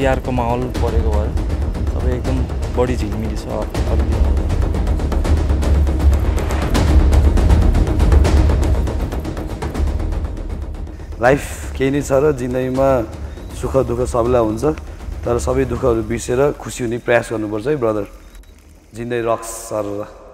तिहारको माहौल परेको भएर सबै एकदम बढी झिलमिली छ अलिकति लाइफ केही नै छ र जिन्दगीमा सुख दुःख सबैलाई हुन्छ तर सबै दुःखहरू बिर्सेर खुसी हुने प्रयास गर्नुपर्छ है ब्रदर जिन्दगी रक्स सर